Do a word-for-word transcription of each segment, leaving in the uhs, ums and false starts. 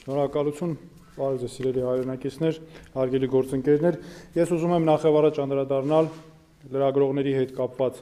Շնորհակալություն, բարև ձեզ սիրելի հայրենակիցներ, հարգելի գործընկերներ։ Ես ուզում եմ նախ եւ առաջ անդրադառնալ լրագրողների հետ կապված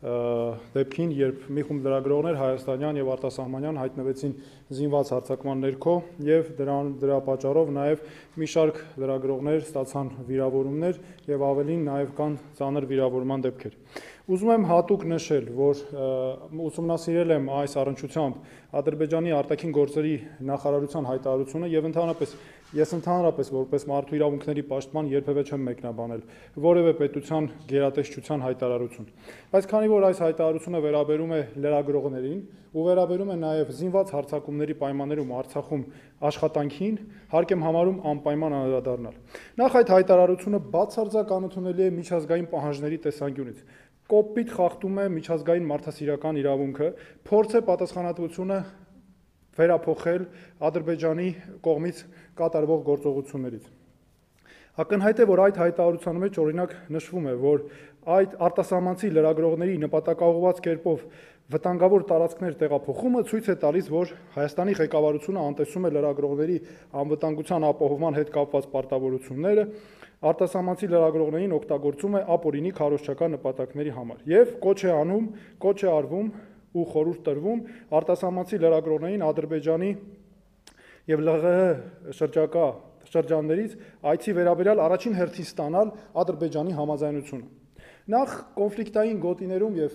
դեպքին, երբ մի խումբ լրագրողներ հայաստանյան եւ արտասահմանյան հայտնվեցին զինված հարձակման ներքո եւ դրան դրա պատճառով նաեւ մի շարք լրագրողներ ստացան վիրավորումներ եւ ավելին նաեւ կան ծանր վիրավորման դեպքեր։ Ուզում եմ հատուկ նշել, որ ուսումնասիրել եմ այս առնչությամբ Ադրբեջանի արտաքին գործերի նախարարության հայտարարությունը եւ ընդհանրապես ես ընդհանրապես որպես մարդու իրավունքների պաշտպան երբևէ չեմ մեկնաբանել որևէ պետության գերատեսչության հայտարարություն։ Բայց քանի որ այս հայտարարությունը վերաբերում է լրագրողներին ու վերաբերում է նաեւ զինված հարձակումների պայմաններում Արցախում աշխատանքին, հարկ եմ համարում անպայման անդրադառնալ։ Նախ այդ հայտարարությունը բացարձակ անընդունելի է միջազգային պահանջների տեսանկյունից։ Կոպիտ խախտում է միջազգային մարդասիրական իրավունքը, փորձ է պատասխանատվությունը վերափոխել Ադրբեջանի կողմից կատարվող գործողություններից։ Ակնհայտ է, որ այդ հայտարարության մեջ օրինակ նշվում է, որ այդ արտասահմանցի լրագրողների նպատակաուղղված կերպով վտանգավոր տարածքներ տեղափոխումը ցույց է տալիս, որ Հայաստանի ղեկավարությունը անտեսում է լրագրողների անվտանգության ապահովման հետ կապված պարտավորությունները, արտասահմանցի լրագրողներին օգտագործում է ապօրինի քարոզչական նպատակների համար եւ կոչ է անում, կոչ է արվում ու խորհուրդ տրվում արտասահմանցի լրագրողներին Ադրբեջանի եւ ԼՂՀ շրջակա շրջաններից այցի վերաբերյալ առաջին հերթին ստանալ Ադրբեջանի համաձայնությունը։ Նախ կոնֆլիկտային գոտիներում եւ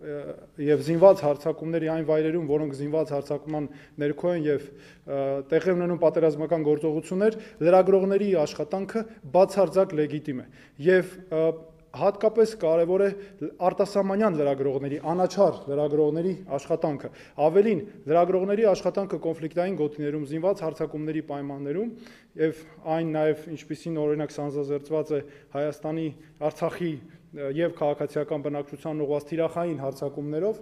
եւ զինված հարձակումների այն վայրերում, որոնք զինված հարձակման ներքո են եւ տեղի ունենում պատերազմական գործողություններ, լրագրողների աշխատանքը բացարձակ լեգիտիմ է եւ հատկապես կարևոր է արտասահմանյան լրագրողների, անաչառ լրագրողների աշխատանքը։ Ավելին, լրագրողների աշխատանքը կոնֆլիկտային գոտիներում, զինված հարձակումների պայմաններում եւ այն նաեւ ինչպիսին օրինակ սանձազերծված է Հայաստանի, Արցախի եւ քաղաքացիական բնակչության ուղղված թիրախային հարձակումներով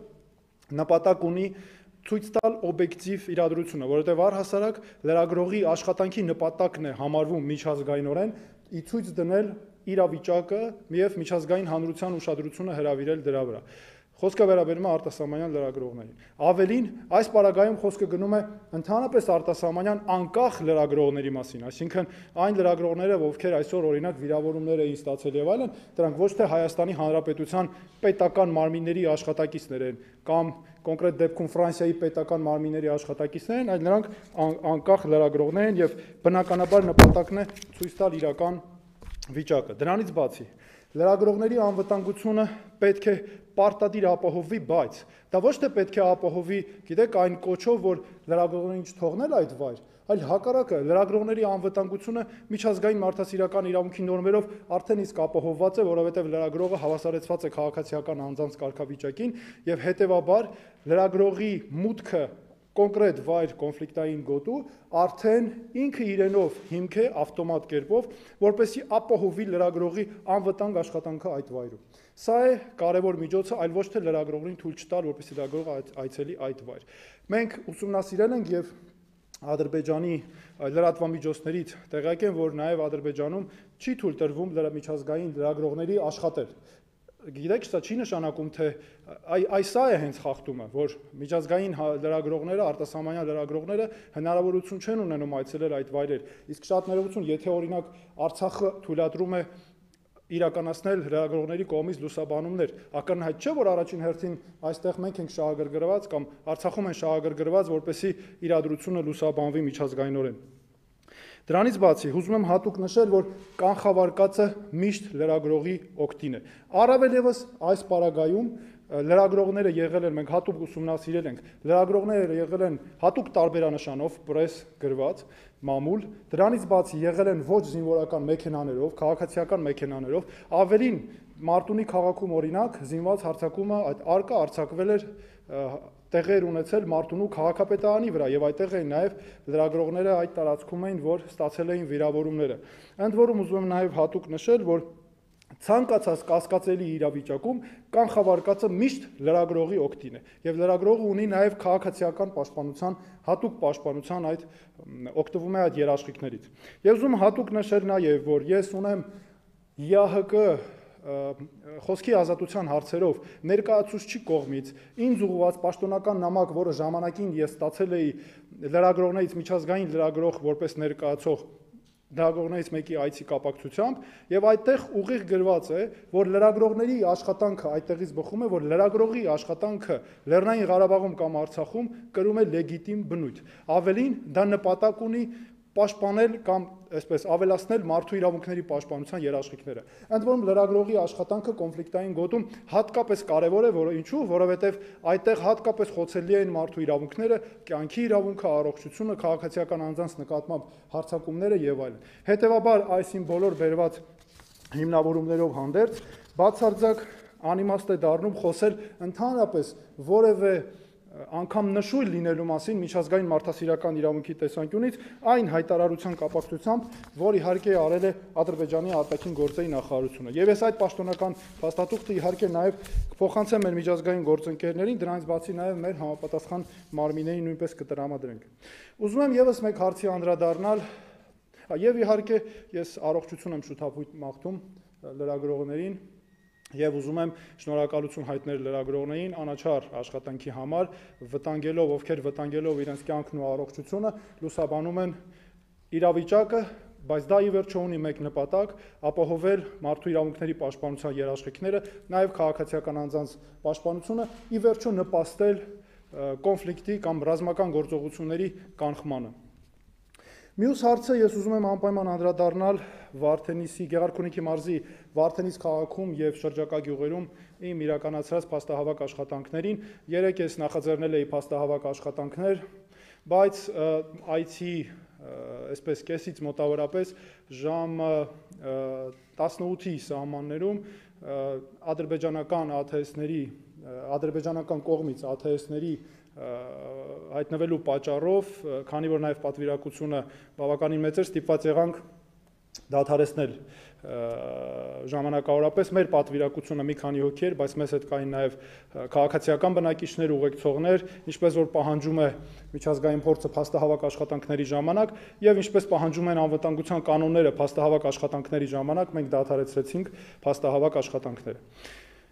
նպատակ ունի ցույց տալ օբյեկտիվ իրադրությունը, որովհետեւ առհասարակ լրագրողի աշխատանքի նպատակն է համարվում միջազգայինորեն ի ցույց դնել իրավիճակը եւ միջազգային հանրության ուշադրությունը հրավիրել դրա վրա։ Խոսքը վերաբերում է արտասահմանյան լրագրողներին։ Ավելին, այս պարագայում խոսքը գնում է ընդհանրապես արտասահմանյան անկախ լրագրողների մասին, այսինքն այն լրագրողները, ովքեր այսօր օրինակ վիրավորումներ էին ստացել եւ այլն, դրանք ոչ թե Հայաստանի Հանրապետության պետական մարմինների աշխատակիցներ են կամ կոնկրետ դեպքում Ֆրանսիայի պետական մարմինների աշխատակիցներ են, այլ նրանք անկախ լրագրողներ են եւ բնականաբար նպատակն է ցույց տալ իրական վիճակը։ Դրանից բացի լրագրողների անվտանգությունը պետք է պարտադիր ապահովվի, բայց դա ոչ թե պետք է ապահովվի, գիտեք, այն կոչով, որ լրագրողներին չթողնել այդ վայր, այլ հակառակը, լրագրողների անվտանգությունը միջազգային մարդասիրական իրավունքի նորմերով արդեն իսկ ապահովված է, որովհետև լրագրողը հավասարեցված է քաղաքացիական անձանց կարգավիճակին եւ հետեւաբար լրագրողի մուտքը կոնկրետ վայր կոնֆլիկտային գոտու արդեն ինքը իրենով հիմք է ավտոմատ կերպով, որպեսզի ապահովի լրագրողի անվտանգ աշխատանքը այդ վայրում։ Սա է կարևոր միջոցը, այլ ոչ թե լրագրողին թույլ չտալ, որպեսզի լրագրողը այցելի այդ վայր։ Մենք ուսումնասիրել ենք եւ Ադրբեջանի լրատվամիջոցներից տեղյակ են, որ նաեւ Ադրբեջանում չի թույլ տրվում միջազգային լրագրողների աշխատել։ Գիտեք, սա չի նշանակում, թե այս սա է հենց խախտումը, որ միջազգային լրագրողները, արտասահմանյան լրագրողները հնարավորություն չեն ունենում այցելել այդ վայրեր։ Իսկ շատ ներողություն, եթե օրինակ Արցախը թույլատրում է իրականացնել լրագրողների կողմից լուսաբանումներ, ակնհայտ չէ, որ առաջին հերթին այստեղ մենք ենք շահագրգռված կամ Արցախում են շահագրգռված, որպեսզի իրադրությունը լուսաբանվի միջազգայինորեն։ Դրանից բացի, ուզում եմ հատուկ նշել, որ կանխավարկածը միշտ լրագրողի օգտին է։ Առավել եւս այս պարագայում լրագրողները եղել են, մենք հատուկ ուսումնասիրել ենք, լրագրողները եղել են հատուկ տարբերանշանով, պրես գրված, մամուլ, դրանից բացի եղել են ոչ զինվորական մեքենաներով, քաղաքացիական մեքենաներով, ավելին Մարտունի քաղաքում օրինակ զինված հարձակումը այդ արկա արձակվել էր տեղեր ունեցել Մարտունու քաղաքապետարանի վրա եւ այդտեղ էին նաեւ լրագրողները այդ տարածքում էին, որ ստացել էին վիրավորումները։ Ընդ որում ուզում եմ նաեւ հատուկ նշել, որ ցանկացած կասկածելի իրավիճակում կանխավարկածը միշտ լրագրողի օգտին է եւ լրագրողը ունի նաեւ քաղաքացիական պաշտպանության հատուկ պաշտպանության այդ օգտվում է այդ երաշխիքներից։ Եվ ուզում հատուկ նշել նաեւ, որ ես ունեմ ԵԱՀԿ խոսքի ազատության հարցերով ներկայացուցչի կողմից ինձ ուղղված պաշտոնական նամակ, որը ժամանակին ես ստացել էի լրագրողներից միջազգային լրագրող որպես ներկայացող լրագրողներից մեկի այցի կապակցությամբ, եւ այդտեղ ուղիղ գրված է, որ լրագրողների աշխատանքը այդտեղից բխում է, որ լրագրողի աշխատանքը Լեռնային Ղարաբաղում կամ Արցախում կրում է լեգիտիմ բնույթ։ Ավելին, դա նպատակ ունի պաշտպանել կամ այսպես ավելացնել մարդու իրավունքների պաշտպանության երաշխիքները։ Ընդ որում լրագրողի աշխատանքը կոնֆլիկտային գոտում հատկապես կարևոր է, որը ինչու, որովհետև այդտեղ հատկապես խոցելի են մարդու իրավունքները, կյանքի իրավունքը, առողջությունը, քաղաքացիական անձանց նկատմամբ հարձակումները եւ այլն։ Հետևաբար այսին բոլոր բերված հիմնավորումներով հանդերձ բացարձակ անիմաստ է դառնում խոսել ընդհանրապես որևէ անգամ նշույլ լինելու մասին միջազգային մարդասիրական իրավունքի տեսանկյունից այն հայտարարության կապակցությամբ, որ իհարկե արել է Ադրբեջանի արտաքին գործերի նախարարությունը։ Եվ ես այդ պաշտոնական փաստաթուղթը իհարկե նաև կփոխանցեմ մեր միջազգային գործընկերներին, դրանից բացի նաև մեր համապատասխան մարմիններին նույնպես կտրամադրենք։ Ուզում եմ եւս մեկ հարցի անդրադառնալ, եւ իհարկե ես առողջություն եմ շուտապույտ մաղթում լրագրողներին Եվ ուզում եմ շնորհակալություն հայտնել լրագրողներին անաչառ աշխատանքի համար, վտանգելով, ովքեր վտանգելով իրենց կյանքն ու առողջությունը լուսաբանում են իրավիճակը, բայց դա ի վերջո ունի մեկ նպատակ՝ ապահովել մարդու իրավունքների պաշտպանության երաշխիքները, նաև քաղաքացիական անձանց պաշտպանությունը, ի վերջո նպաստել կոնֆլիկտի կամ ռազմական գործողությունների կանխմանը։ Մյուս հարցը ես ուզում եմ անպայման անդրադառնալ Վարդենիսի Գեղարքունիքի մարզի Վարդենիս քաղաքում եւ շրջակա գյուղերում իմ իրականացրած փաստահավաք աշխատանքներին։ Երեք ես նախաձեռնել էի փաստահավաք աշխատանքներ, բայց այցի այսպես կեսից մոտավորապես ժամը տասնութի սահմաններում ադրբեջանական ԱԹՍ-ների, ադրբեջանական կողմից ԱԹՍ-ների հայտնվելու պատճառով, քանի որ նաև պատվիրակությունը բավականին մեծ էր, ստիպված եղանք դադարեցնել ժամանակավորապես մեր պատվիրակությունը մի քանի հոգի էր, բայց մեզ հետ կային նաև քաղաքացիական բնակիչներ, ուղեկցողներ, ինչպես որ պահանջում է միջազգային փորձը փաստահավաք աշխատանքների ժամանակ, եւ ինչպես պահանջում են անվտանգության կանոնները փաստահավաք աշխատանքների ժամանակ, մենք դադարեցրեցինք փաստահավաք աշխատանքները։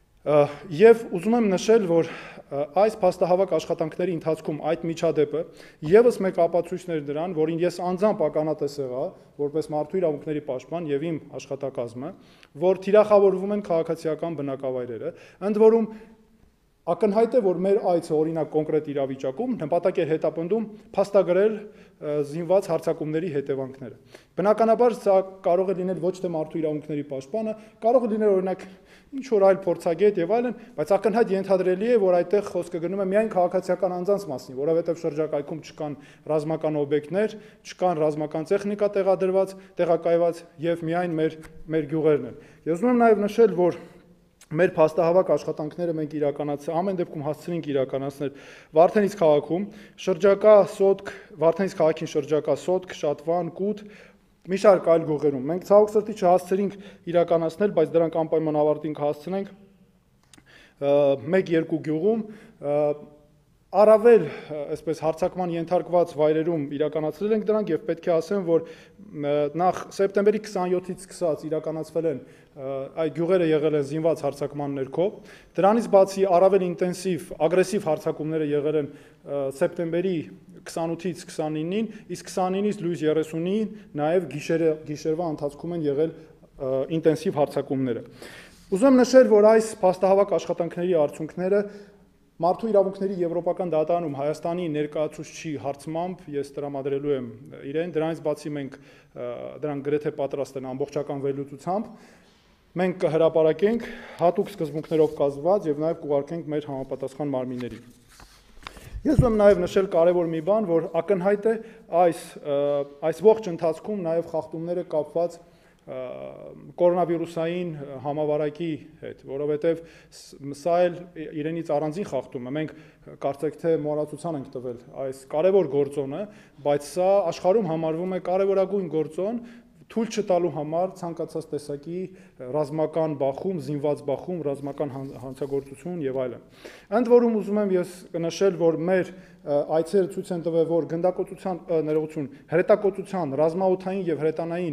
Եվ ուզում եմ նշել, որ այս փաստահավաք աշխատանքների ընթացքում այդ միջադեպը եւս մեկ ապացույցն էր դրան, որին ես անձամբ ականատես եղա, որպես մարդու իրավունքների պաշտպան եւ իմ աշխատակազմը, որ թիրախավորվում են քաղաքացիական բնակավայրերը, ընդ որում ակնհայտ է, որ մեր այցը օրինակ կոնկրետ իրավիճակում նպատակ էր հետապնդում փաստագրել զինված հարձակումների հետևանքները։ Բնականաբար սա կարող է լինել ոչ թե մարդու իրավունքների պաշտպանը, կարող է լինել օրինակ ինչ որ այլ փորձագետ եւ այլն, բայց ակնհայտ ենթադրելի է, որ այդտեղ խոսքը գնում է միայն քաղաքացիական անձանց մասին, որովհետեւ շրջակայքում չկան ռազմական օբյեկտներ, չկան ռազմական տեխնիկա տեղադրված, տեղակայված եւ միայն մեր մեր գյուղերն են։ Ես ուզում եմ նաեւ նշել, որ մեր փաստահավաք աշխատանքները մենք իրականացրել, ամեն դեպքում հասցրինք իրականացնել Վարդենիս քաղաքում, շրջակա Սոտք, Վարդենիս քաղաքին շրջակա Սոտք, Շատվան, Կուտ, մի շարք այլ գյուղերում։ Մենք ցավոք սրտի չհասցրինք իրականացնել, բայց դրանք անպայման ավարտին կհասցնենք մեկ-երկու գյուղում, առավել այսպես հարձակման ենթարկված վայրերում իրականացրել ենք դրանք եւ պետք է ասեմ, որ նախ սեպտեմբերի քսանյոթից սկսած իրականացվել են այդ գյուղերը եղել են զինված հարձակման ներքո, դրանից բացի առավել ինտենսիվ ագրեսիվ հարձակումները եղել են սեպտեմբերի քսանութից քսանինին, իսկ քսանինից լույս երեսունին նաև գիշերը գիշերվա ընթացքում են եղել ինտենսիվ հարձակումները։ Ուզում եմ նշել, որ այս փաստահավաք աշխատանքների արդյունքները Մարդու իրավունքների Եվրոպական դատարանում Հայաստանի ներկայացուցչի հարցմամբ ես տրամադրելու եմ իրեն, դրանից բացի մենք դրանք գրեթե պատրաստ են ամբողջական վերլուծությամբ, մենք կհրապարակենք հատուկ սկզբունքներով կազմված եւ նաեւ կուղարկենք մեր համապատասխան մարմիններին։ Ես ուզում եմ նաեւ նշել կարեւոր մի բան, որ ակնհայտ է այս այս ողջ ընթացքում նաեւ խախտումները կապված կորոնավիրուսային համավարակի հետ, որովհետև սա էլ իրենից առանձին խախտում է, մենք կարծեք թե մոռացության ենք տվել այս կարևոր գործոնը, բայց սա աշխարհում համարվում է կարևորագույն գործոն, թույլ չտալու համար ցանկացած տեսակի ռազմական բախում, զինված բախում, ռազմական հանցագործություն եւ այլն։ Ընդ որում ուզում եմ ես կնշել, որ մեր այցերը ցույց են տվել, որ գնդակոծության ներողություն, հրետակոծության, ռազմաօդային եւ հրետանային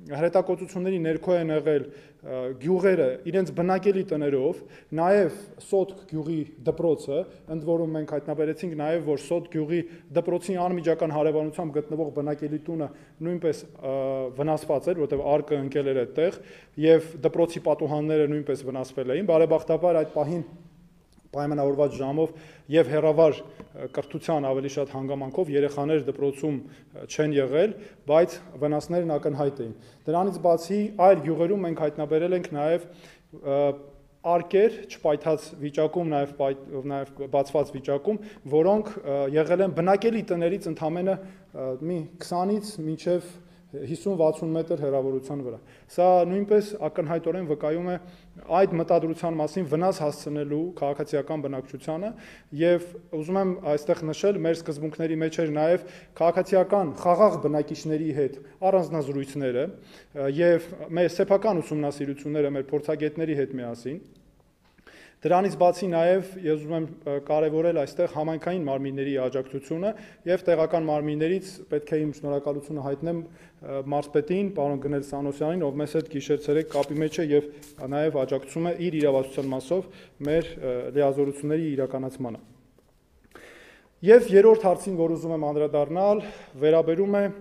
հրետակոծությունների ներքո են եղել գյուղերը իրենց բնակելի տներով, նաև Սոտ գյուղի դպրոցը, ընդ որում մենք հայտնաբերեցինք նաև, որ Սոտ գյուղի դպրոցի անմիջական հարևանությամբ գտնվող բնակելի տունը նույնպես վնասված էր, որտեղ արկը ընկել էր այդտեղ, եւ դպրոցի պատուհանները նույնպես վնասվել էին, բարեբախտաբար այդ պահին պայմանավորված ժամով եւ հերավար կրթության ավելի շատ հանգամանքով երեխաներ դպրոցում չեն եղել, բայց վնասներն ակնհայտ էին։ Դրանից բացի այլ գյուղերում մենք հայտնաբերել ենք նաեւ արկեր չպայթած վիճակում, նաեւ նաեւ բացված վիճակում, որոնք եղել են բնակելի տներից ընդամենը մի քսանից մինչեւ հիսուն վաթսուն մետր հեռավորության վրա։ Սա նույնպես ակնհայտորեն վկայում է այդ մտադրության մասին վնաս հասցնելու քաղաքացիական բնակչությանը եւ ուզում եմ այստեղ նշել մեր սկզբունքների մեջ էր նաեւ քաղաքացիական խաղաղ բնակիչների հետ առանձնազրույցները եւ մեր սեփական ուսումնասիրությունները մեր փորձագետների հետ միասին։ Դրանից բացի նաև ես ուզում եմ կարևորել այստեղ համայնքային մարմինների աջակցությունը եւ տեղական մարմիններից պետք է իմ շնորհակալությունը հայտնեմ մարզպետին, պարոն Գնել Սանոսյանին, ով մեզ հետ գիշեր-ցերեկ կապի մեջ է եւ նաև աջակցում է իր իրավասության մասով մեր լիազորությունների իրականացմանը։ Եվ երրորդ հարցին, որ ուզում եմ անդրադառնալ, վերաբերում է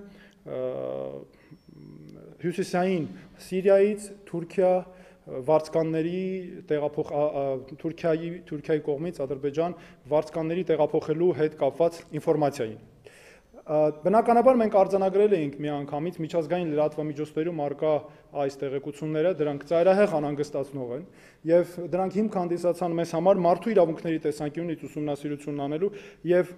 հյուսիսային Սիրիայից Թուրքիա վարձկանների տեղափոխ Թուրքիայի Թուրքիայի կողմից Ադրբեջան վարձկանների տեղափոխելու հետ կապված ինֆորմացիային։ Բնականաբար մենք արձանագրել էինք միանգամից միջազգային լրատվամիջոցներում արկա այս տեղեկությունները, դրանք ծայրահեղ անհանգստացնող են եւ դրանք հիմք հանդիսացան մեզ համար մարդու իրավունքների տեսանկյունից ուսումնասիրություն անելու եւ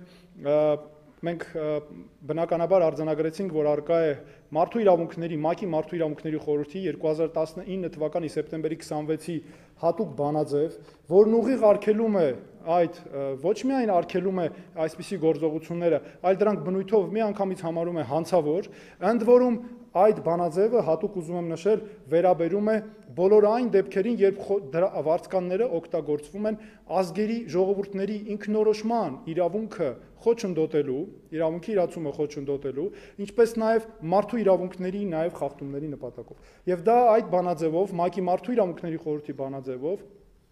մենք բնականաբար արձանագրեցինք, որ արկա է մարդու իրավունքների ՄԱԿ-ի մարդու իրավունքների խորհրդի երկու հազար տասնինը թվականի սեպտեմբերի քսանվեցի հատուկ բանաձև, որն ուղիղ արգելում է այդ ոչ միայն արգելում է այսպիսի գործողությունները, այլ դրանք բնույթով միանգամից համարում է հանցավոր, ընդ որում այդ բանաձևը հատուկ ուզում եմ նշել վերաբերում է բոլոր այն դեպքերին, երբ վարձկանները օգտագործվում են ազգերի ժողովուրդների ինքնորոշման իրավունքը խոչընդոտելու, իրավունքի իրացումը խոչընդոտելու, ինչպես նաև մարդու իրավունքների նաև խախտումների նպատակով։ Եվ դա այդ բանաձևով, ՄԱԿ-ի մարդու իրավունքների խորհրդի բանաձևով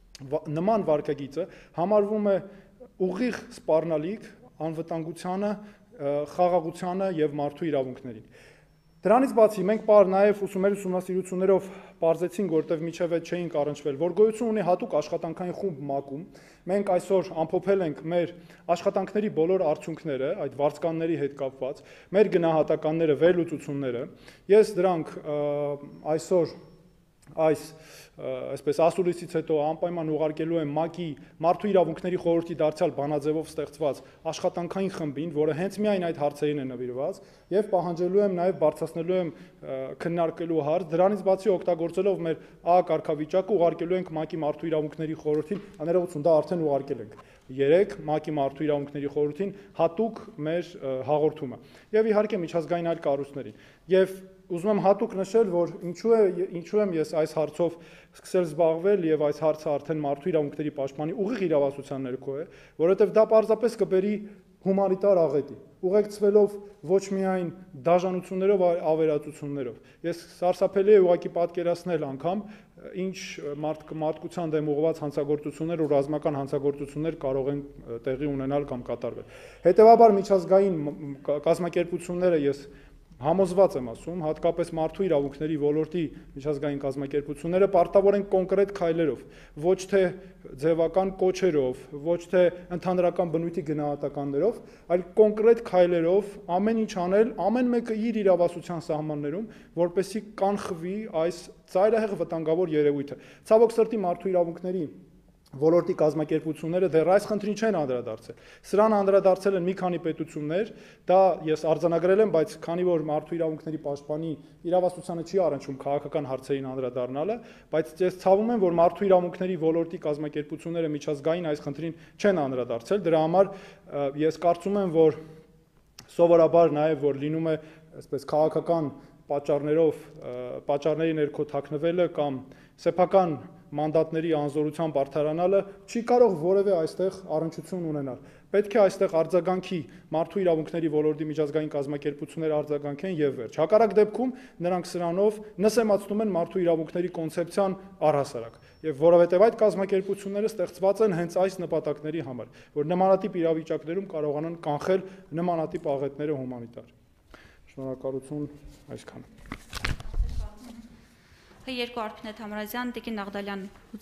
նման վարքագիծը համարվում է ուղիղ սպառնալիք անվտանգությանը, խաղաղությանը եւ մարդու իրավունքներին։ Դրանից բացի մենք նաև ուսումնասիրությունների ուսումնասիրություններով պարզեցինք, որտեղ միջև այդ չէինք առնչվել, որ գոյություն ունի հատուկ աշխատանքային խումբ ՄԱԿ-ում։ Մենք այսօր ամփոփել ենք մեր աշխատանքների բոլոր արդյունքները, այդ վարձկանների հետ կապված, մեր գնահատականները, վերլուծությունները։ Ես դրանք այսօր այս այսպես ասուլիսից հետո անպայման ուղարկելու եմ ՄԱԿ-ի մարդու իրավունքների խորհրդի դարձյալ բանաձևով ստեղծված աշխատանքային խմբին, որը հենց միայն այդ հարցերին է նվիրված, եւ պահանջելու եմ նաեւ բարձրացնելու եմ քննարկելու հարց, դրանից բացի օգտագործելով մեր ԱԱ կարգավիճակը ուղարկելու ենք ՄԱԿ-ի մարդու իրավունքների խորհրդին, աներողություն դա արդեն ուղարկել ենք երեք ՄԱԿ-ի մարդու իրավունքների խորհրդին հատուկ մեր հաղորդումը եւ իհարկե միջազգային այլ կառույցներին։ Եվ ուզում եմ հատուկ նշել, որ ինչու է ինչու եմ ես այս հարցով սկսել զբաղվել եւ այս հարցը արդեն մարդու իրավունքների պաշտպանի ուղիղ իրավասության ներքո է, որովհետեւ դա պարզապես կբերի հումանիտար աղետի, ուղեկցվելով ոչ միայն դաժանություններով, այլ ավերածություններով։ Ես սարսափելի է ուղղակի պատկերացնել անգամ, ինչ մարդկության դեմ ուղղված հանցագործություններ ու ռազմական հանցագործություններ կարող են տեղի ունենալ կամ կատարվել։ Հետևաբար միջազգային կազմակերպությունները ես համոզված եմ ասում, հատկապես մարդու իրավունքների ոլորտի միջազգային կազմակերպությունները պարտավոր են կոնկրետ քայլերով, ոչ թե ձևական կոչերով, ոչ թե ընդհանրական բնույթի գնահատականներով, այլ կոնկրետ քայլերով ամեն ինչ անել, ամեն մեկը իր իրավասության սահմաններում, որպեսզի կանխվի այս ծայրահեղ վտանգավոր երևույթը։ Ցավոք սրտի մարդու իրավունքների ոլորտի կազմակերպությունները դեռ այս խնդրին չեն անդրադարձել։ Սրան անդրադարձել են մի քանի պետություններ, դա ես արձանագրել եմ, բայց քանի որ մարդու իրավունքների պաշտպանի իրավասությանը չի առնչվում քաղաքական հարցերին անդրադառնալը, բայց ես ցավում եմ, որ մարդու իրավունքների ոլորտի կազմակերպությունները միջազգային այս խնդրին չեն անդրադարձել, դրա համար ես կարծում եմ, որ սովորաբար նաև որ լինում է այսպես քաղաքական պատճառներով պատճառների ներքո թաքնվելը կամ սեփական մանդատների անզորությամբ արդարանալը չի կարող որևէ այստեղ առնչություն ունենալ։ պետք է այստեղ արձագանքի մարդու իրավունքների ոլորտի միջազգային կազմակերպությունները արձագանքեն եւ վերջ։ Հակառակ դեպքում նրանք սրանով նսեմացնում են մարդու իրավունքների կոնցեպցիան առհասարակ։ Եվ որովհետեւ այդ կազմակերպությունները ստեղծված են հենց այս նպատակների համար, որ նմանատիպ իրավիճակներում կարողանան կանխել նմանատիպ աղետները հումանիտար։ Շնորհակալություն, այսքանը։ Երկու Արփինե Թամրազյան, Տիկին Նաղդալյան